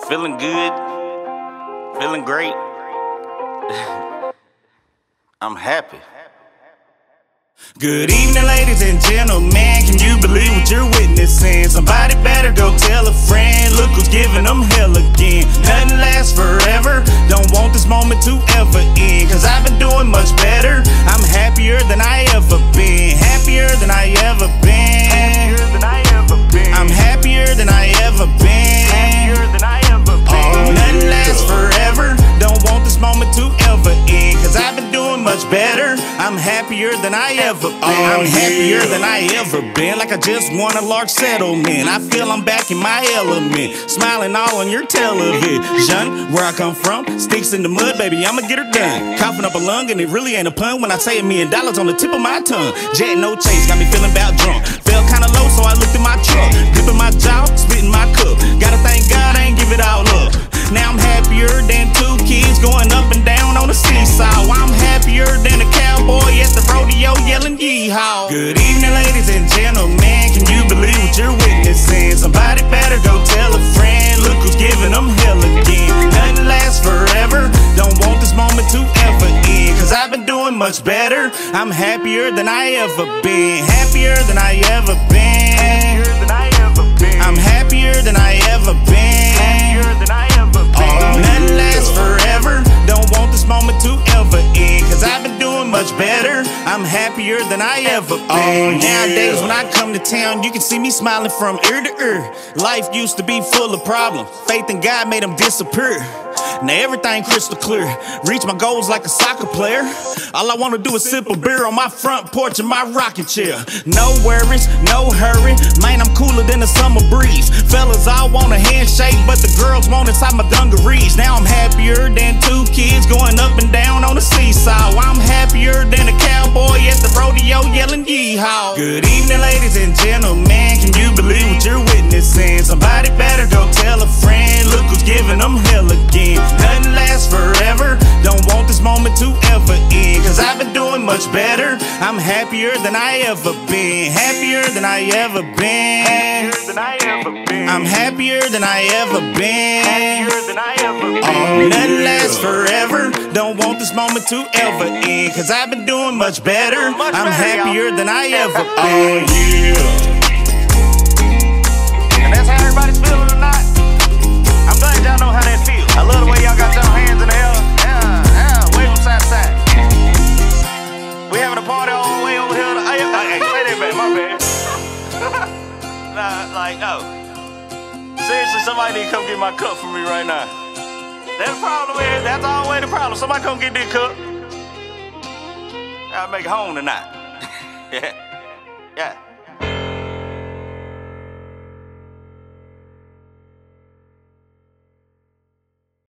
Feeling good, feeling great. I'm happy. Good evening, ladies and gentlemen. Can you believe what you're witnessing? Somebody better go tell a friend. Look who's giving them hell again. Nothing lasts forever. Don't want this moment to ever end. Cause I've been doing much better. I'm happier than I ever been. Happier than I ever been. Happier than I ever been. I'm happier than I ever been. Happier than I ever been. Oh, nothing lasts forever. Don't want this moment to ever end. Cause I've been doing much better. I'm happier than I ever been. I'm happier than I ever been. Like I just won a large settlement. I feel I'm back in my element. Smiling all on your television. Where I come from, sticks in the mud, baby, I'ma get her done. Coughing up a lung and it really ain't a pun when I say $1 million on the tip of my tongue. Jet no chase, got me feeling about drunk. Felt kinda low, so I looked in my truck. Dipping my jaw, spitting my cup. Gotta thank God I ain't give it all up. Now I'm happier than 2 kids going up and down on the seesaw. I'm happier than a cowboy at the rodeo yelling yeehaw. Good evening, ladies and gentlemen. Can you believe what you're witnessing? Somebody better go tell a friend. Look who's giving them hell again. Nothing lasts forever. Don't want this moment to ever end. Cause I've been doing much better. I'm happier than I ever been. Happier than I ever been. Happier than I ever been. I'm happier than I ever been. Happier than I ever been. Oh, nothing lasts forever. Don't want this moment to ever end. Cause I've been doing much better. I'm happier than I ever been. Nowadays when I come to town, you can see me smiling from ear to ear. Life used to be full of problems. Faith in God made them disappear. Now everything crystal clear. Reach my goals like a soccer player. All I wanna do is sip a beer on my front porch in my rocking chair. No worries, no hurry. Man, I'm cooler than the summer breeze. Fellas all want a handshake, but the girls want inside my dungarees. Now I'm happier than 2 kids going up and down on the seesaw. I'm happier than a cowboy at the rodeo yelling yeehaw. Good evening, ladies and gentlemen. Can you believe what you're witnessing? Somebody better go tell a friend. Look who's giving them hell again. Nothing lasts forever. Don't want this moment to ever end. Cause I've been doing much better. I'm happier than I ever been. Happier than I ever been. Happier than I ever been. I'm happier than I ever been. Happier than I ever been. Oh, nothing lasts forever. Don't want this moment to ever end. Cause I've been doing much better. I'm happier than I ever been. And that's how everybody's feeling tonight. I'm glad y'all know how that feels. I love the way y'all got y'all hands in the air. Yeah, wave them side to side. We having a party all the way over here. Hey, say that back, my bad. Nah, like, no. Seriously, somebody need to come get my cup for me right now. That's the problem, man. That's always the problem. Somebody come get this cup. I'll make it home tonight. Yeah.